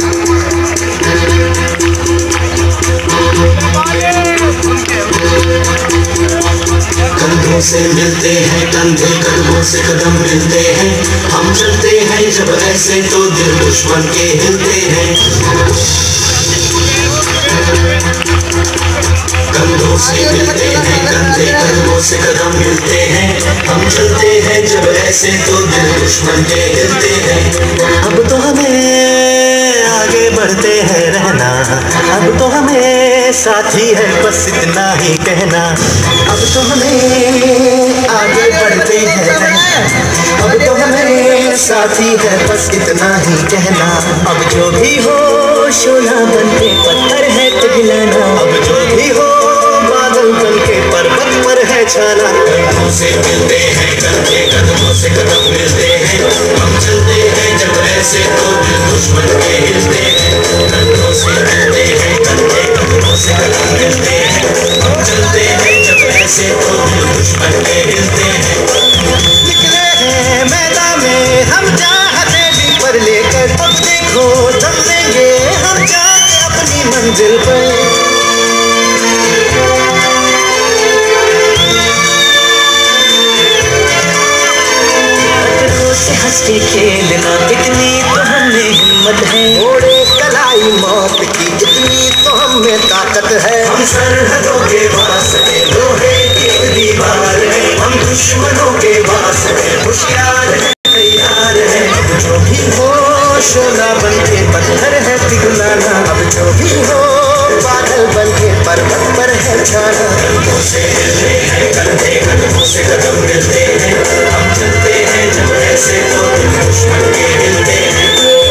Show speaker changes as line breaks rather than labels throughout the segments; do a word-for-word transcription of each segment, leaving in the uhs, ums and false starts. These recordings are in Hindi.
कंधों से मिलते हैं कंधे, कदमों से कदम मिलते हैं, हम चलते हैं जब ऐसे तो दिल दुश्मन के हिलते हैं। कंधों से मिलते हैं कंधे, कदमों से कदम मिलते हैं, हम चलते हैं जब ऐसे तो दिल दुश्मन के हिलते हैं। अब तो हमें आगे बढ़ते हैं रहना, अब तो हमें साथी है बस इतना ही कहना। अब तो हमें आगे बढ़ते हैं रहना, अब तो हमें साथी है बस इतना ही कहना। अब जो भी हो शोला बनके पत्थर है पिघलाना, अब जो भी हो बादल बनके पर्वत पर है छाना। कंधों से मिलते हैं कंधे, कदमों से कदम मिलते हैं, हम चलते हैं जब ऐसे तो दिल दुश्मन के हिलते हैं। कंधों से मिलते हैं कंधे, कदमों से कदम मिलते हैं, हम चलते हैं जब ऐसे तो दिल दुश्मन के हिलते हैं। निकले हैं मैदान में हम चाहते भी पर लेकर, अब देखो थम लेंगे हम जाके अपनी मंजिल पर। हंस के खेलना कितनी तो हमें हिम्मत है, ओढ़े कलाई मौत की कितनी तो हमें ताकत है। हम सरहदों के वास्ते लोहे की दीवार है, हम दुश्मनों के वास्ते होशियार है तैयार है। अब जो भी हो शोला बनके पत्थर है पिघलाना, अब जो भी हो बादल बनके पर्वत पर है छाना। कंधों से मिलते हैं कंधे, कदमों से कदम मिलते हैं, हम चलते हैं जब ऐसे तो दिल दुश्मन के हिलते हैं।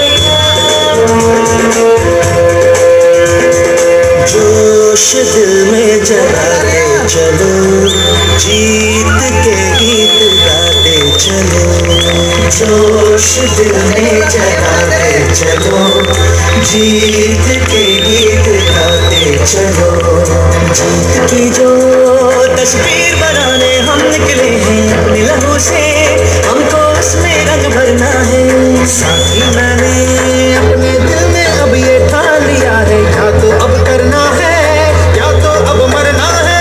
जोश दिल में जगाते चलो, जीत के गीत गाते चलो। जोश दिल में जगाते चलो, जीत के गीत गाते चलो। जीत की जो तस्वीर बनाने हम निकले हैं अपने लहू से, हमको उसमें रंग भरना है। साथी मैंने अपने दिल में अब ये ठान लिया है, या तो अब करना है या तो अब मरना है।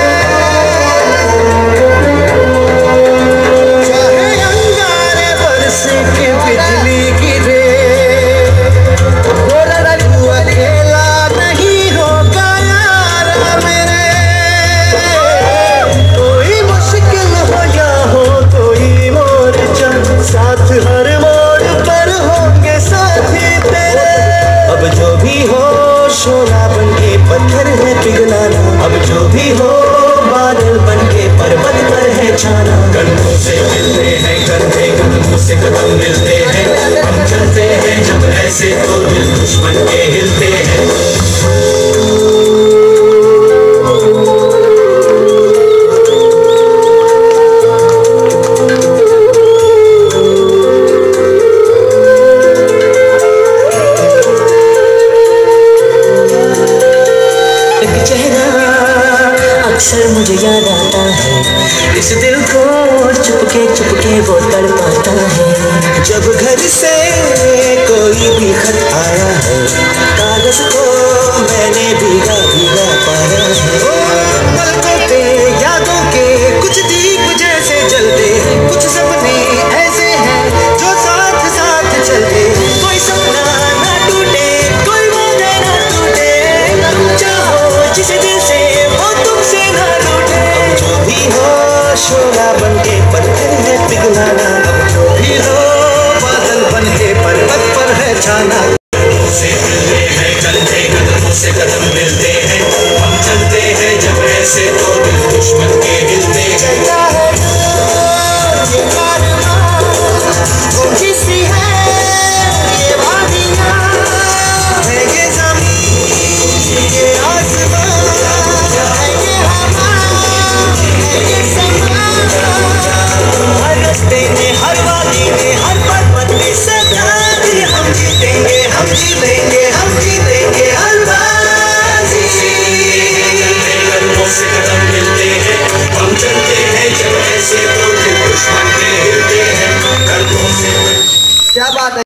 चाहे अंगारे बरसे के बिजली गिरे, तू अकेला नहीं होगा यार मेरे। कोई मुश्किल हो या हो कोई मोर्चा, साथ हर मोड़ पर होंगे साथी तेरे। अब जो भी हो शोला बनके पत्थर है पिघलाना, अब जो भी हो बादल बनके पर्वत पर है छाना। कंधों से मिलते हैं कंधे, कदमों से कदम मिलते हैं, हम चलते हैं जब ऐसे तो दिल दुश्मन के हिलते हैं। अक्सर मुझे याद आता है, इस दिल को चुपके चुपके वो तड़पाता है। जब घर से कोई भी खत आया है, कागज को मैंने भीगा भीगा पाया है। पलकों पे यादों के कुछ दीप जैसे जलते, कुछ सपने ऐसे हैं जो साथ साथ चलते। कोई सपना ना टूटे, कोई वादा ना टूटे, तुम चाहो जिस दिल से वो तुमसे ना रूठे। अब जो भी हो शोला बनके पत्थर है पिघलाना, अब जो भी हो बादल बनके पर्वत पर है छाना।